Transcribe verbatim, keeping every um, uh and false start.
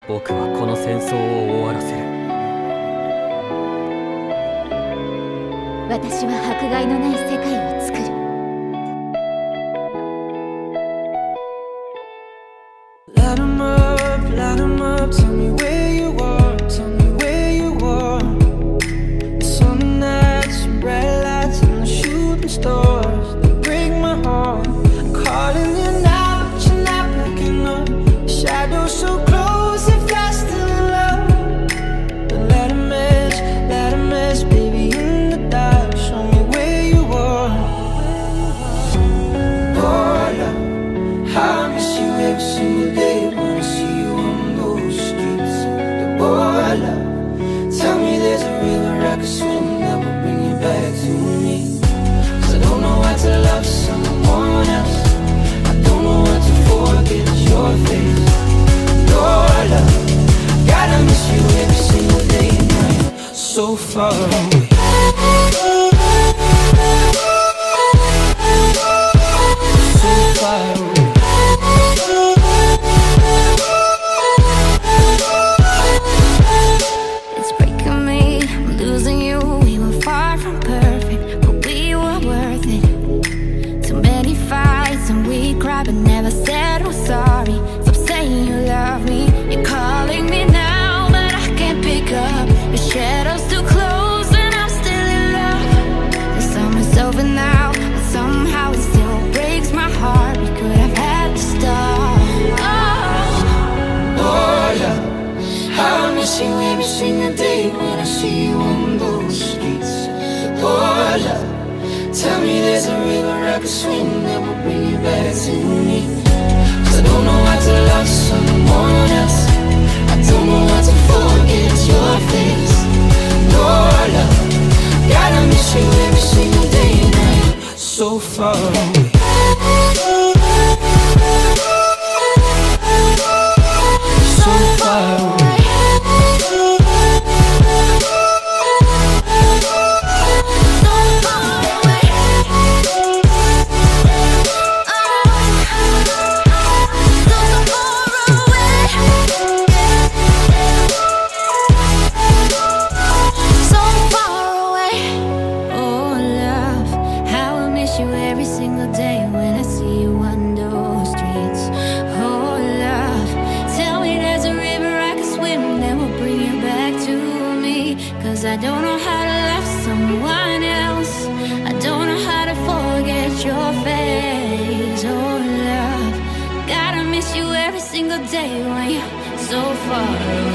僕はこの戦争を終わらせる。 私は迫害のない世界を作る。 Light 'em up, light 'em up, tell me where you are, tell me where you are. The summer nights, some bright lights and the shooting stars that break my heart. I'm calling you now, but you're not picking up. The shadows so close, if I still in love. But light a match, light a match, baby, in the dark. Show me where you are. Oh, love, how I miss you every single day when I see you on those streets. Oh, love, tell me there's a river I could swim that will bring you back to me. 'Cause I don't know how to love someone else. I don't know how to forget your face. Oh, love, gotta miss you every single day and night. So far away. So far away. It's breaking me, I'm losing you. We were far from perfect, but we were worth it. Too many fights and we cried but never said we're sorry. Stop saying you love me, you're calling me now, but I can't pick up. Your shadow's too close and I'm still in love. The summer's over now, but somehow it still breaks my heart. We could have had the start. Oh, Oh, love, how I miss you every single day when I see you on those streets. Oh, love, tell me there's a river I could swim that will bring you back to me. 'Cause I don't know how to love someone else. I don't know how to forget your face. Oh, love, gotta miss you every single day and night. So far away. So far away. Every single day when I see you on those streets. Oh love, tell me there's a river I can swim that will bring you back to me. 'Cause I don't know how to love someone else. I don't know how to forget your face. Oh love, gotta miss you every single day when you're so far away.